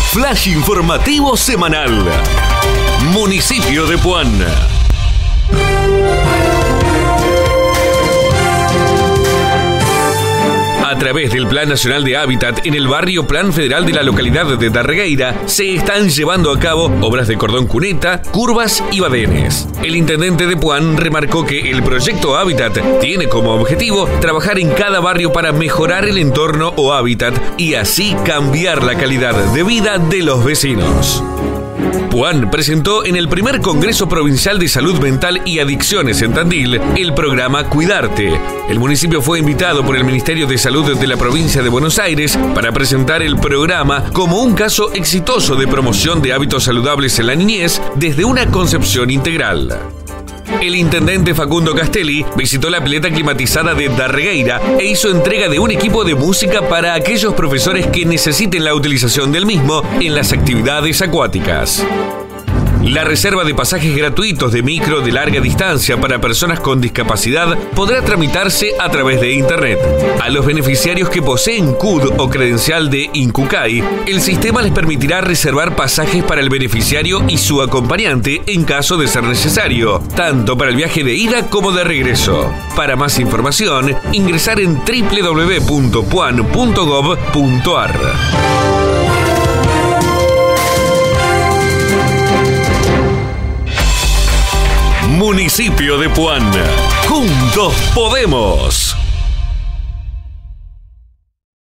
Flash informativo semanal. Municipio de Puan. A través del Plan Nacional de Hábitat en el barrio Plan Federal de la localidad de Darregueira se están llevando a cabo obras de cordón cuneta, curvas y badenes. El intendente de Puan remarcó que el proyecto Hábitat tiene como objetivo trabajar en cada barrio para mejorar el entorno o hábitat y así cambiar la calidad de vida de los vecinos. Puan presentó en el primer Congreso Provincial de Salud Mental y Adicciones en Tandil el programa Cuidarte. El municipio fue invitado por el Ministerio de Salud de la provincia de Buenos Aires para presentar el programa como un caso exitoso de promoción de hábitos saludables en la niñez desde una concepción integral. El intendente Facundo Castelli visitó la pileta climatizada de Darregueira e hizo entrega de un equipo de música para aquellos profesores que necesiten la utilización del mismo en las actividades acuáticas. La reserva de pasajes gratuitos de micro de larga distancia para personas con discapacidad podrá tramitarse a través de Internet. A los beneficiarios que poseen CUD o credencial de Incucay, el sistema les permitirá reservar pasajes para el beneficiario y su acompañante en caso de ser necesario, tanto para el viaje de ida como de regreso. Para más información, ingresar en www.puan.gov.ar. Municipio de Puan. Juntos podemos.